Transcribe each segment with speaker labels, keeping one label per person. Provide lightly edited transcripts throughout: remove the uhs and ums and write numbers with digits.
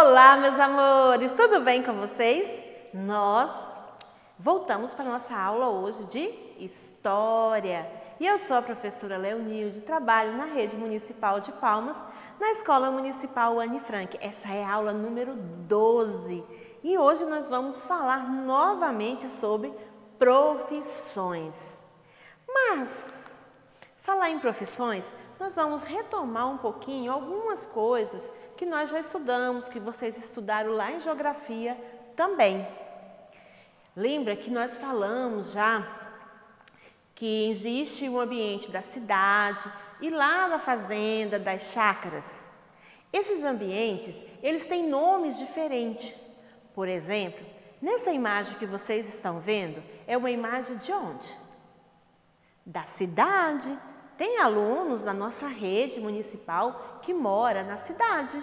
Speaker 1: Olá, meus amores, tudo bem com vocês? Nós voltamos para a nossa aula hoje de História. E eu sou a professora Leonilde, trabalho na Rede Municipal de Palmas, na Escola Municipal Anne Frank. Essa é a aula número 12 e hoje nós vamos falar novamente sobre profissões. Mas, falar em profissões, nós vamos retomar um pouquinho algumas coisas que nós já estudamos, que vocês estudaram lá em Geografia também. Lembra que nós falamos já que existe o ambiente da cidade e lá da fazenda, das chácaras. Esses ambientes, eles têm nomes diferentes. Por exemplo, nessa imagem que vocês estão vendo, é uma imagem de onde? Da cidade. Tem alunos da nossa rede municipal que mora na cidade.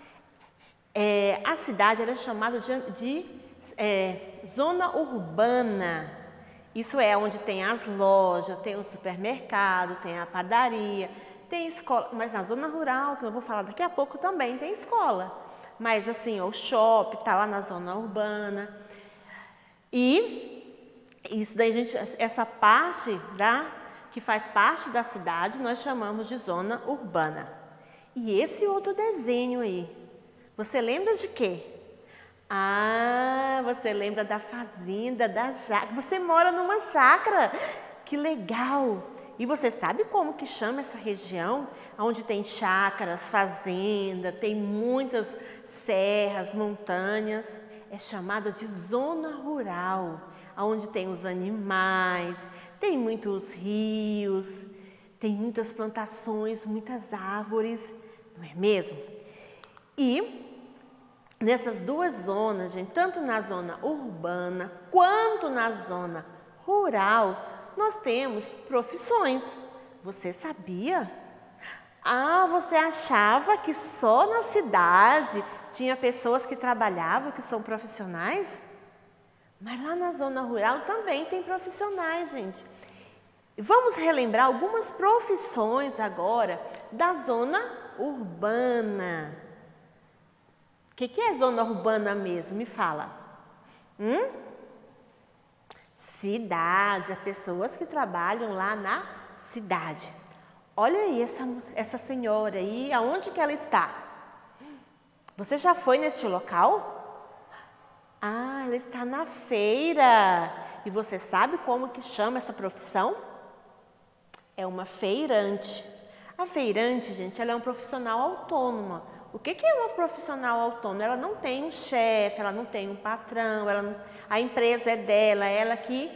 Speaker 1: A cidade era chamada de zona urbana. Isso é onde tem as lojas, tem o supermercado, tem a padaria, tem escola. Mas na zona rural, que eu vou falar daqui a pouco, também tem escola. Mas assim, o shopping está lá na zona urbana. E isso daí, gente, essa parte que faz parte da cidade, nós chamamos de zona urbana. E esse outro desenho aí, você lembra de quê? Ah, você lembra da fazenda, da chácara. Você mora numa chácara. Que legal! E você sabe como que chama essa região? Onde tem chácaras, fazenda, tem muitas serras, montanhas. É chamada de zona rural, onde tem os animais, tem muitos rios, tem muitas plantações, muitas árvores, não é mesmo? E nessas duas zonas, gente, tanto na zona urbana quanto na zona rural, nós temos profissões. Você sabia? Ah, você achava que só na cidade tinha pessoas que trabalhavam, que são profissionais? Mas lá na zona rural também tem profissionais, gente. Vamos relembrar algumas profissões agora da zona urbana. O que é zona urbana mesmo? Me fala. Cidade, as pessoas que trabalham lá na cidade. Olha aí essa senhora aí, aonde que ela está? Você já foi neste local? Ah, ela está na feira. E você sabe como que chama essa profissão? É uma feirante. A feirante, gente, ela é um profissional autônoma. O que é uma profissional autônoma? Ela não tem um chefe, ela não tem um patrão, a empresa é dela, ela que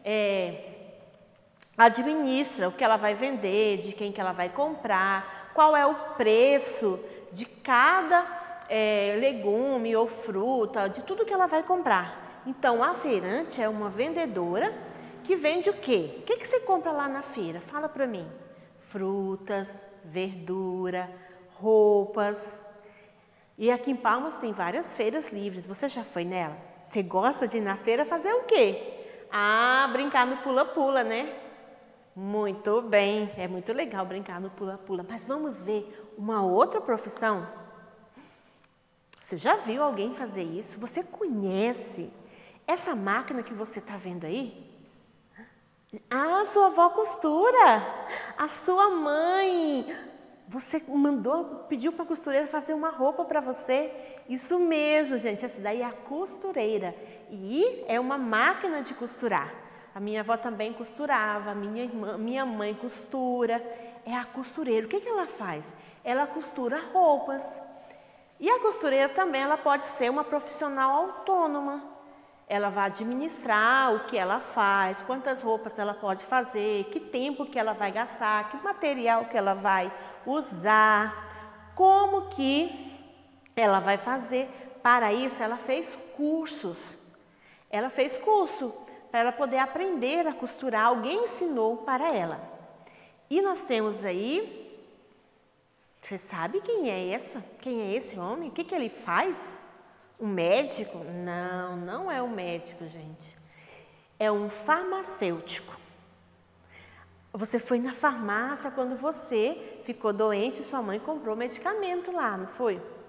Speaker 1: administra o que ela vai vender, de quem que ela vai comprar, qual é o preço de cada legume ou fruta, de tudo que ela vai comprar. Então, a feirante é uma vendedora que vende o quê? O que você compra lá na feira? Fala para mim. Frutas, verdura, roupas. E aqui em Palmas tem várias feiras livres. Você já foi nela? Você gosta de ir na feira fazer o quê? Ah, brincar no pula-pula, né? Muito bem, é muito legal brincar no pula-pula. Mas vamos ver uma outra profissão? Você já viu alguém fazer isso? Você conhece essa máquina que você está vendo aí? Ah, sua avó costura. A sua mãe. Você pediu para a costureira fazer uma roupa para você? Isso mesmo, gente. Essa daí é a costureira. E é uma máquina de costurar. A minha avó também costurava, minha mãe costura. É a costureira. O que ela faz? Ela costura roupas. E a costureira também, ela pode ser uma profissional autônoma. Ela vai administrar o que ela faz, quantas roupas ela pode fazer, que tempo que ela vai gastar, que material que ela vai usar, como que ela vai fazer. Para isso, ela fez cursos. Ela fez curso para ela poder aprender a costurar. Alguém ensinou para ela. E nós temos aí, você sabe quem é essa? Quem é esse homem? O que ele faz? Um médico? Não, não é um médico, gente. É um farmacêutico. Você foi na farmácia quando você ficou doente e sua mãe comprou medicamento lá, não foi?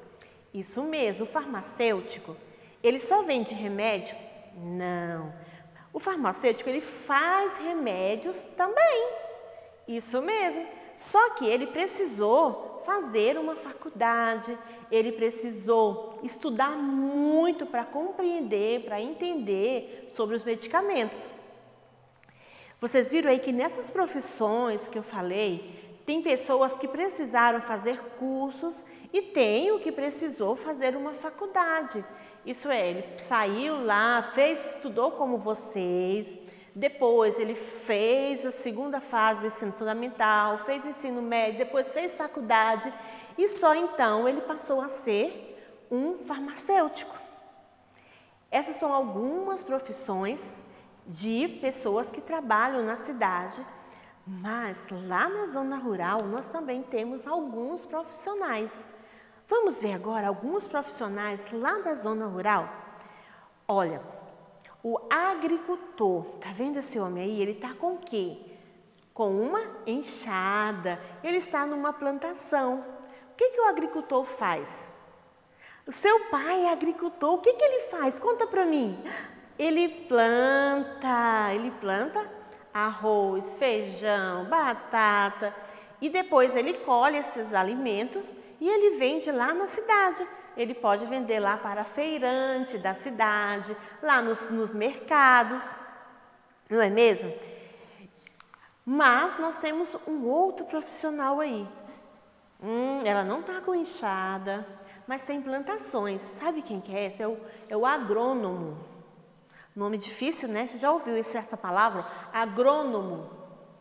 Speaker 1: Isso mesmo, o farmacêutico, ele só vende remédio? Não. O farmacêutico, ele faz remédios também. Isso mesmo. Só que ele precisou fazer uma faculdade, ele precisou estudar muito para compreender, para entender sobre os medicamentos. Vocês viram aí que nessas profissões que eu falei, tem pessoas que precisaram fazer cursos e tem o que precisou fazer uma faculdade. Isso é, ele saiu lá, estudou como vocês, depois ele fez a segunda fase do ensino fundamental, fez ensino médio, depois fez faculdade e só então ele passou a ser um farmacêutico. Essas são algumas profissões de pessoas que trabalham na cidade, mas lá na zona rural nós também temos alguns profissionais. Vamos ver agora alguns profissionais lá da zona rural? Olha, o agricultor, tá vendo esse homem aí? Ele tá com o quê? Com uma enxada, ele está numa plantação. O que que o agricultor faz? O seu pai é agricultor, o que que ele faz? Conta para mim. Ele planta arroz, feijão, batata e depois ele colhe esses alimentos e ele vende lá na cidade. Ele pode vender lá para a feirante da cidade, lá nos mercados, não é mesmo? Mas nós temos um outro profissional aí. Ela não está com enxada, mas tem plantações. Sabe quem que é esse? É o agrônomo. Nome difícil, né? Você já ouviu essa palavra? Agrônomo.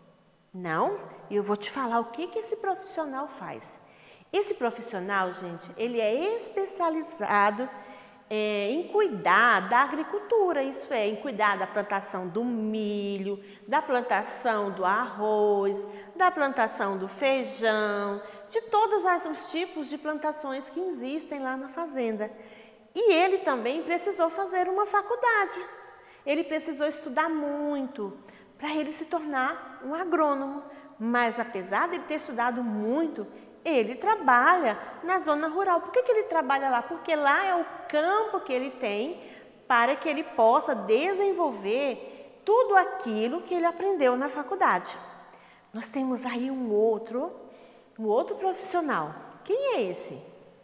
Speaker 1: Não? E eu vou te falar o que esse profissional faz. Esse profissional, gente, ele é especializado em cuidar da agricultura, isso é, em cuidar da plantação do milho, da plantação do arroz, da plantação do feijão, de todos os tipos de plantações que existem lá na fazenda. E ele também precisou fazer uma faculdade. Ele precisou estudar muito para ele se tornar um agrônomo. Mas apesar de ele ter estudado muito, ele trabalha na zona rural. Por que ele trabalha lá? Porque lá é o campo que ele tem para que ele possa desenvolver tudo aquilo que ele aprendeu na faculdade. Nós temos aí um outro profissional. Quem é esse?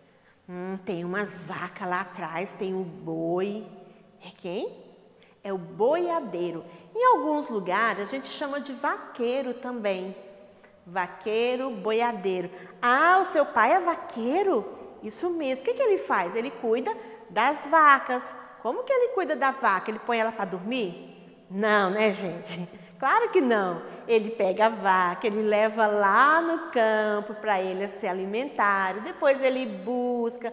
Speaker 1: Tem umas vacas lá atrás, tem um boi. É quem? É o boiadeiro. Em alguns lugares a gente chama de vaqueiro também. Vaqueiro, boiadeiro. Ah, o seu pai é vaqueiro? Isso mesmo. O que ele faz? Ele cuida das vacas. Como que ele cuida da vaca? Ele põe ela para dormir? Não, né, gente? Claro que não. Ele pega a vaca, ele leva lá no campo para ele se alimentar. Depois ele busca,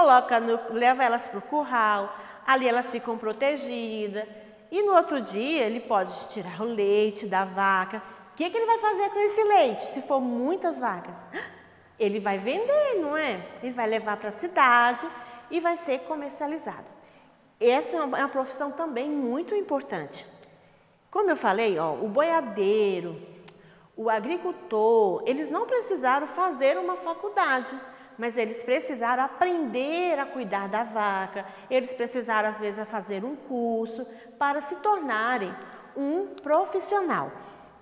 Speaker 1: leva elas para o curral. Ali elas ficam protegidas. E no outro dia ele pode tirar o leite da vaca. O que ele vai fazer com esse leite, se for muitas vacas? Ele vai vender, não é? Ele vai levar para a cidade e vai ser comercializado. Essa é uma profissão também muito importante. Como eu falei, o boiadeiro, o agricultor, eles não precisaram fazer uma faculdade, mas eles precisaram aprender a cuidar da vaca, eles precisaram, às vezes, fazer um curso para se tornarem um profissional.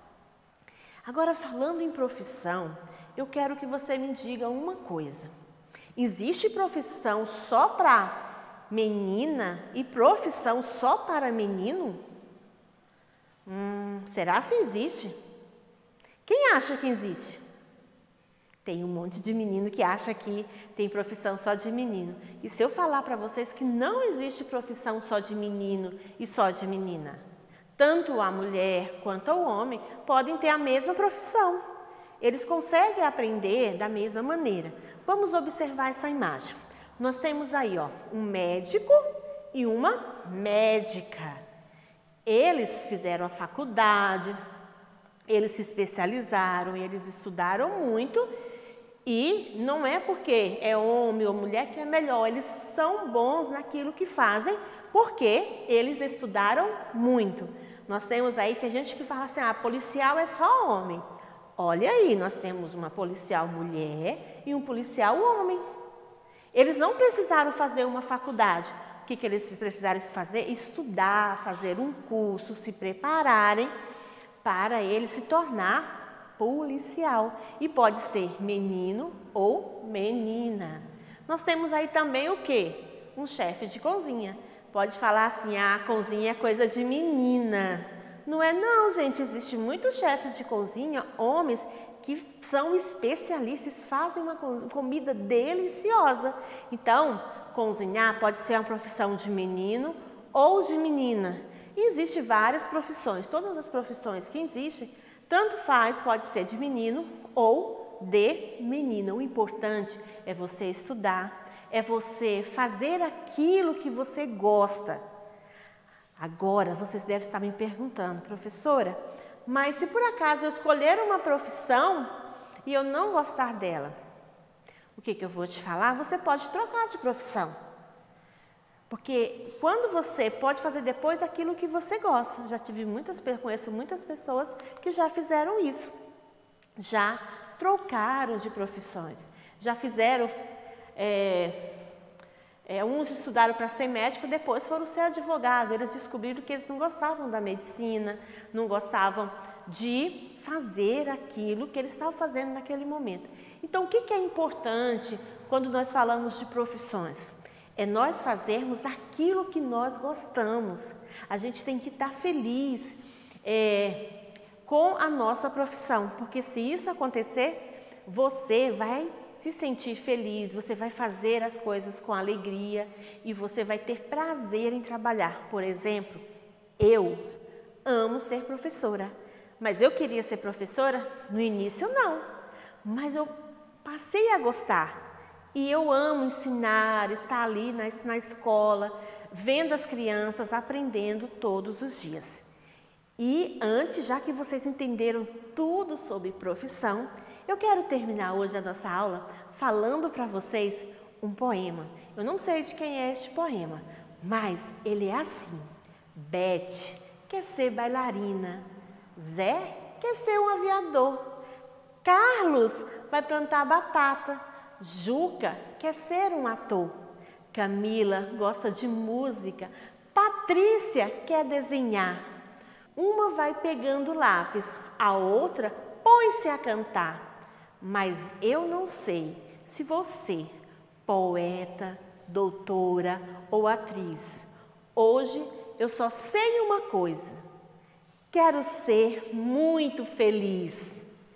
Speaker 1: Agora, falando em profissão, eu quero que você me diga uma coisa. Existe profissão só para menina e profissão só para menino? Será que existe? Quem acha que existe? Tem um monte de menino que acha que tem profissão só de menino. E se eu falar para vocês que não existe profissão só de menino e só de menina? Tanto a mulher quanto o homem podem ter a mesma profissão. Eles conseguem aprender da mesma maneira. Vamos observar essa imagem. Nós temos aí, um médico e uma médica. Eles fizeram a faculdade, eles se especializaram, eles estudaram muito e não é porque é homem ou mulher que é melhor, eles são bons naquilo que fazem porque eles estudaram muito. Nós temos aí, tem gente que fala assim, policial é só homem. Olha aí, nós temos uma policial mulher e um policial homem. Eles não precisaram fazer uma faculdade. O que eles precisaram fazer? Estudar, fazer um curso, se prepararem para ele se tornar policial. E pode ser menino ou menina. Nós temos aí também o quê? Um chefe de cozinha. Pode falar assim, a cozinha é coisa de menina. Não é não, gente. Existem muitos chefes de cozinha, homens, que são especialistas, fazem uma comida deliciosa. Então, cozinhar pode ser uma profissão de menino ou de menina. E existem várias profissões, todas as profissões que existem, tanto faz, pode ser de menino ou de menina. O importante é você estudar, é você fazer aquilo que você gosta. Agora, vocês devem estar me perguntando, professora, mas se por acaso eu escolher uma profissão e eu não gostar dela, o que eu vou te falar? Você pode trocar de profissão. Porque quando você pode fazer depois aquilo que você gosta. Conheço muitas pessoas que já fizeram isso. Já trocaram de profissões. Já fizeram... uns estudaram para ser médico, depois foram ser advogado. Eles descobriram que eles não gostavam da medicina, não gostavam de fazer aquilo que eles estavam fazendo naquele momento. Então, o que é importante quando nós falamos de profissões? É nós fazermos aquilo que nós gostamos. A gente tem que estar feliz com a nossa profissão, porque se isso acontecer, você vai se sentir feliz, você vai fazer as coisas com alegria e você vai ter prazer em trabalhar. Por exemplo, eu amo ser professora, mas eu queria ser professora no início não, mas eu passei a gostar e eu amo ensinar, estar ali na escola, vendo as crianças, aprendendo todos os dias. E antes, já que vocês entenderam tudo sobre profissão, eu quero terminar hoje a nossa aula falando para vocês um poema. Eu não sei de quem é este poema, mas ele é assim. Beth quer ser bailarina, Zé quer ser um aviador, Carlos vai plantar batata, Juca quer ser um ator, Camila gosta de música, Patrícia quer desenhar. Uma vai pegando lápis, a outra põe-se a cantar. Mas eu não sei se você, poeta, doutora ou atriz, hoje eu só sei uma coisa: quero ser muito feliz.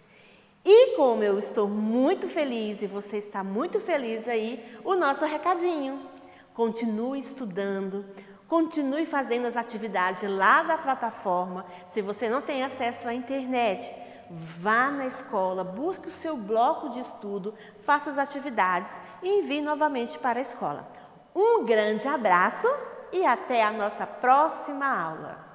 Speaker 1: E como eu estou muito feliz e você está muito feliz aí, o nosso recadinho: continue estudando, continue fazendo as atividades lá da plataforma. Se você não tem acesso à internet, vá na escola, busque o seu bloco de estudo, faça as atividades e envie novamente para a escola. Um grande abraço e até a nossa próxima aula!